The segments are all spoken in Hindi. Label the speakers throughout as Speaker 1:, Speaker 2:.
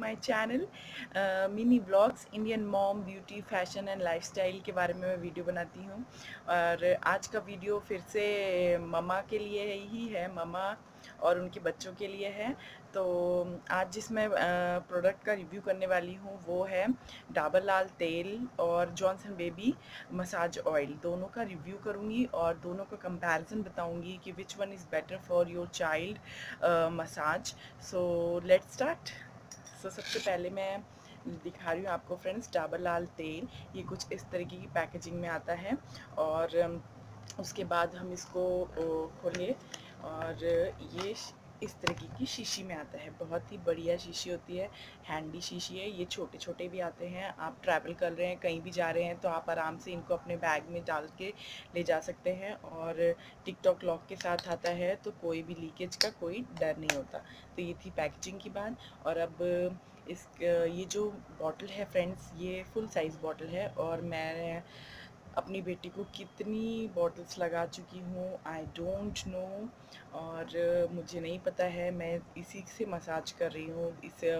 Speaker 1: My channel mini blogs. Indian mom beauty fashion and lifestyle के बारे में मैं वीडियो बनाती हूँ। और आज का वीडियो फिर से ममा के लिए ही है, ममा और उनके बच्चों के लिए है। तो आज जिस मैं प्रोडक्ट का रिव्यू करने वाली हूँ वो है डाबर लाल तेल और जॉनसन बेबी मसाज ऑयल। दोनों का रिव्यू करूँगी और दोनों का कंपैरिजन बताऊँगी कि which one is better for your child massage. So let's start. So सबसे पहले मैं दिखा रही हूँ आपको फ्रेंड्स डाबर लाल तेल। ये कुछ इस तरीके की पैकेजिंग में आता है और उसके बाद हम इसको खोले और ये इस तरीके की शीशी में आता है। बहुत ही बढ़िया शीशी होती है, हैंडी शीशी है। ये छोटे छोटे भी आते हैं। आप ट्रैवल कर रहे हैं, कहीं भी जा रहे हैं तो आप आराम से इनको अपने बैग में डाल के ले जा सकते हैं। और टिकटॉक लॉक के साथ आता है तो कोई भी लीकेज का कोई डर नहीं होता। तो ये थी पैकेजिंग की बात। और अब ये जो बॉटल है फ्रेंड्स, ये फुल साइज़ बॉटल है और मैं अपनी बेटी को कितनी बॉटल्स लगा चुकी हूँ आई डोंट नो। और मुझे नहीं पता है, मैं इसी से मसाज कर रही हूँ इसे।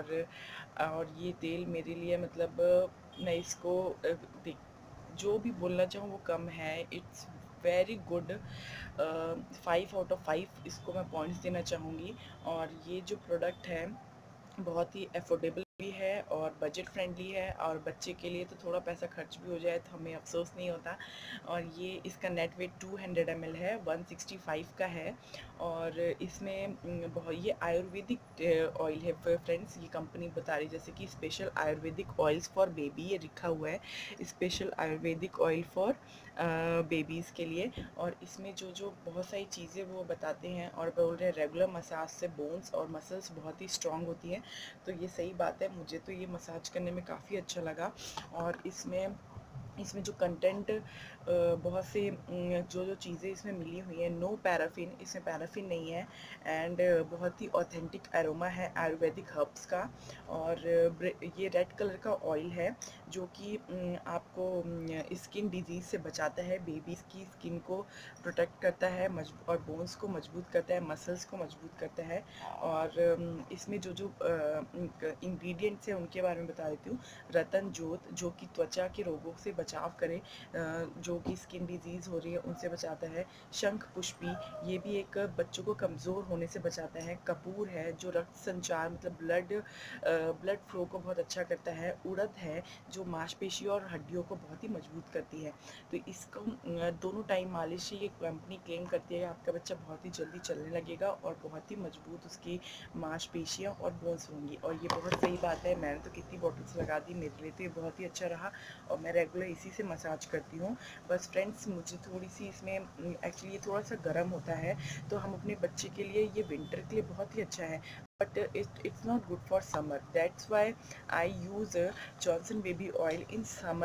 Speaker 1: और ये तेल मेरे लिए मतलब मैं इसको देख जो भी बोलना चाहूँ वो कम है। It's very good. 5 out of 5 इसको मैं पॉइंट्स देना चाहूँगी। और ये जो प्रोडक्ट है बहुत ही अफोर्डेबल भी है और बजट फ्रेंडली है। और बच्चे के लिए तो थोड़ा पैसा खर्च भी हो जाए तो हमें अफसोस नहीं होता। और ये इसका नेट वेट 200 ml है, 165 का है। और इसमें बहुत ये आयुर्वेदिक ऑयल है फ्रेंड्स। ये कंपनी बता रही जैसे कि स्पेशल आयुर्वेदिक ऑयल्स फॉर बेबी, ये लिखा हुआ है स्पेशल आयुर्वेदिक ऑयल फॉर बेबीज़ के लिए। और इसमें जो जो बहुत सारी चीज़ें वो बताते हैं और बोल रहे हैं रेगुलर मसाज से बोन्स और मसल्स बहुत ही स्ट्रॉन्ग होती हैं। तो ये सही बात है, मुझे तो ये मसाज करने में काफ़ी अच्छा लगा। और इसमें जो कंटेंट बहुत से जो जो चीज़ें इसमें मिली हुई हैं, नो पैराफिन, इसमें पैराफिन नहीं है। एंड बहुत ही ऑथेंटिक एरोमा है आयुर्वेदिक हर्ब्स का। और ये रेड कलर का ऑयल है जो कि आपको स्किन डिजीज़ से बचाता है, बेबीज़ की स्किन को प्रोटेक्ट करता है और बोन्स को मजबूत करता है, मसल्स को मजबूत करता है। और इसमें जो जो इंग्रेडिएंट्स हैं उनके बारे में बता देती हूँ। रतन जोत जो कि त्वचा के रोगों से बचाव करे, जो कि स्किन डिजीज़ हो रही है उनसे बचाता है। शंख पुष्पी, ये भी एक बच्चों को कमज़ोर होने से बचाता है। कपूर है जो रक्त संचार मतलब ब्लड फ्लो को बहुत अच्छा करता है। उड़द है जो मांसपेशियों और हड्डियों को बहुत ही मजबूत करती है। तो इसको दोनों टाइम मालिश से ये कंपनी क्लेम करती है कि आपका बच्चा बहुत ही जल्दी चलने लगेगा और बहुत ही मजबूत उसकी मांसपेशियाँ और बोन्स होंगी। और ये बहुत सही बात है। मैंने तो कितनी बॉटल्स लगा दी, मेरे लिए तो ये बहुत ही अच्छा रहा और मैं रेगुलर इसी से मसाज करती हूँ। बस फ्रेंड्स मुझे थोड़ी सी इसमें एक्चुअली ये थोड़ा सा गर्म होता है तो हम अपने बच्चे के लिए ये विंटर के लिए बहुत ही अच्छा है, but it's not good for summer. That's why I use Johnson baby oil in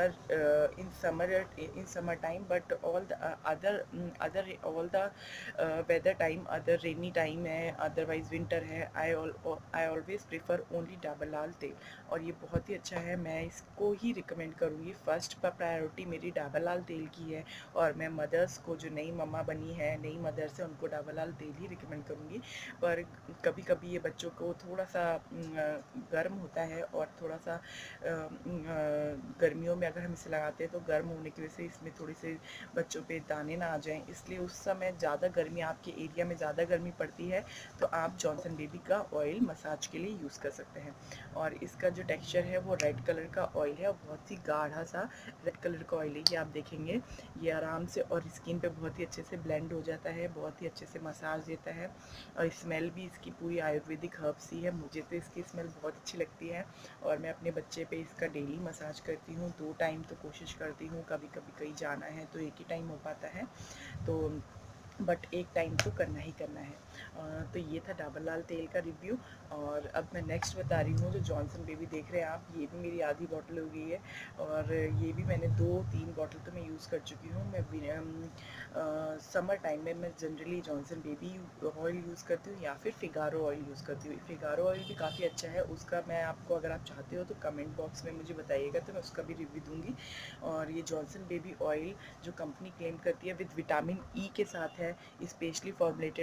Speaker 1: summer time. But all the all the weather time, other rainy time है, otherwise winter है, I always prefer only Dabur लाल तेल। और ये बहुत ही अच्छा है, मैं इसको ही रिकमेंड करूँगी। फर्स्ट प्रायोरिटी मेरी डाबर लाल तेल की है। और मैं मदर्स को जो नई मम्मा बनी है, नई मदर्स है, उनको डाबर लाल तेल ही रिकमेंड करूँगी। पर कभी कभी ये बच्चों को थोड़ा सा गर्म होता है और थोड़ा सा गर्मियों में अगर हम इसे लगाते हैं तो गर्म होने की वजह से इसमें थोड़ी से बच्चों पे दाने ना आ जाएं, इसलिए उस समय ज़्यादा गर्मी, आपके एरिया में ज़्यादा गर्मी पड़ती है तो आप जॉनसन बेबी का ऑयल मसाज के लिए यूज़ कर सकते हैं। और इसका जो टेक्सचर है वो रेड कलर का ऑयल है और बहुत ही गाढ़ा सा रेड कलर का ऑयल है। ये आप देखेंगे ये आराम से और स्किन पे बहुत ही अच्छे से ब्लेंड हो जाता है, बहुत ही अच्छे से मसाज देता है। और स्मेल भी इसकी पूरी आयुर्वेदिक हर्ब्स ही है। मुझे तो इसकी स्मेल बहुत अच्छी लगती है और मैं अपने बच्चे पे इसका डेली मसाज करती हूँ। 2 टाइम तो कोशिश करती हूँ, कभी कभी कहीं जाना है तो एक ही टाइम हो पाता है, तो बट एक टाइम तो करना ही करना है। तो ये था डाबर लाल तेल का रिव्यू। और अब मैं नेक्स्ट बता रही हूँ जो जॉनसन बेबी देख रहे हैं आप, ये भी मेरी आधी बॉटल हो गई है और ये भी मैंने 2-3 बॉटल तो मैं यूज़ कर चुकी हूँ। मैं समर टाइम में मैं generally Johnson baby oil use करती हूँ या फिर फिगारो ऑयल यूज़ करती हूँ। फिगारो ऑयल भी काफ़ी अच्छा है, उसका मैं आपको अगर आप चाहते हो तो कमेंट बॉक्स में मुझे बताइएगा तो मैं उसका भी रिव्यू दूँगी। और ये जॉनसन बेबी ऑयल जो कंपनी क्लेम करती है विद विटामिन ई के साथ है, स्पेशली फॉर्मुलेटेड फॉर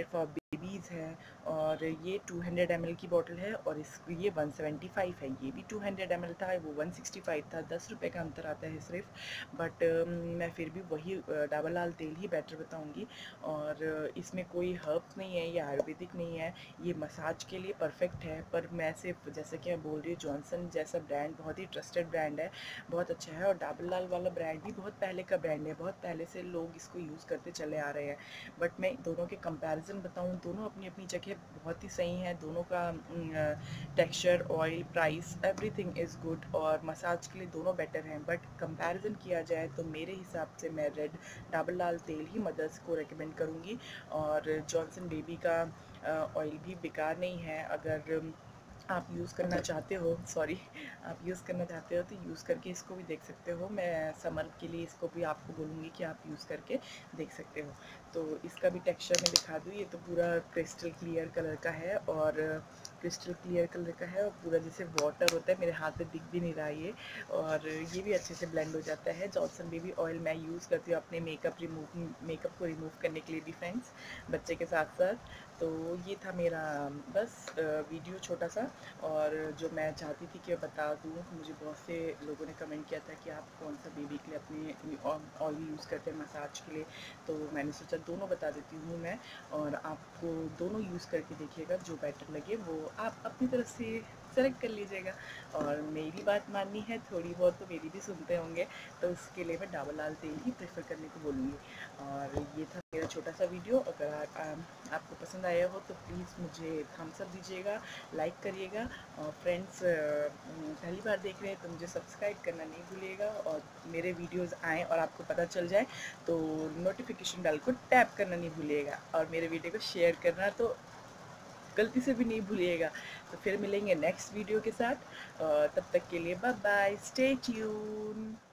Speaker 1: बेबीज़ है, और ये 200 ml की बॉटल है, और ये 175 है। ये भी 200 ml था, वो 165 था। 10 रुपये का अंतर आता है सिर्फ। बट मैं फिर भी वही डाबर लाल तेल ही बेटर बताऊंगी। और इसमें कोई हर्ब्स नहीं है, ये आयुर्वेदिक नहीं है, ये मसाज के लिए परफेक्ट है। पर मैं सिर्फ जैसे कि मैं बोल रही हूँ, जॉनसन जैसा ब्रांड बहुत ही ट्रस्टेड ब्रांड है, बहुत अच्छा है। और डाबर लाल वाला ब्रांड भी बहुत पहले का ब्रांड है, बहुत पहले से लोग इसको यूज़ करते चले आ रहे हैं। बट मैं दोनों के कंपैरिजन बताऊं, दोनों अपनी अपनी जगह बहुत ही सही हैं। दोनों का texture, oil, price, everything is good, और मसाज के लिए दोनों बेटर हैं। बट कंपैरिजन किया जाए तो मेरे हिसाब से मैं रेड डाबर लाल तेल ही मदर्स को रेकमेंड करूँगी। और जॉनसन बेबी का ऑयल भी बेकार नहीं है। अगर आप यूज़ करना चाहते हो, सॉरी, आप यूज़ करना चाहते हो तो यूज़ करके इसको भी देख सकते हो। मैं समर के लिए इसको भी आपको बोलूँगी कि आप यूज़ करके देख सकते हो। तो इसका भी टेक्सचर मैं दिखा दूँ। ये तो पूरा क्रिस्टल क्लियर कलर का है, और क्रिस्टल क्लियर कलर का है, और पूरा जैसे वाटर होता है, मेरे हाथ में दिख भी नहीं रहा ये। और ये भी अच्छे से ब्लेंड हो जाता है। जॉनसन बेबी ऑयल मैं यूज़ करती हूँ अपने मेकअप को रिमूव करने के लिए भी फ्रेंड्स, बच्चे के साथ साथ। तो ये था मेरा बस वीडियो छोटा सा। और जो मैं चाहती थी कि बता दूँ, मुझे बहुत से लोगों ने कमेंट किया था कि आप कौन सा बेबी के लिए अपने ऑयल यूज़ करते हैं मसाज के लिए। तो मैंने सोचा दोनों बता देती हूँ मैं, और आपको दोनों यूज़ करके देखिएगा, जो बेटर लगे वो आप अपनी तरफ से सेलेक्ट कर लीजिएगा। और मेरी बात माननी है थोड़ी बहुत तो मेरी भी सुनते होंगे, तो उसके लिए मैं डाबर लाल तेल ही प्रेफर करने को बोलूँगी। और ये था मेरा छोटा सा वीडियो। अगर आपको पसंद आया हो तो प्लीज़ मुझे थम्स अप दीजिएगा, लाइक करिएगा। और फ्रेंड्स पहली बार देख रहे हैं तो मुझे सब्सक्राइब करना नहीं भूलिएगा। और मेरे वीडियोस आएँ और आपको पता चल जाए तो नोटिफिकेशन बेल को टैप करना नहीं भूलिएगा, और मेरे वीडियो को शेयर करना तो गलती से भी नहीं भूलिएगा। तो फिर मिलेंगे नेक्स्ट वीडियो के साथ, तब तक के लिए बाय बाय, स्टे ट्यून।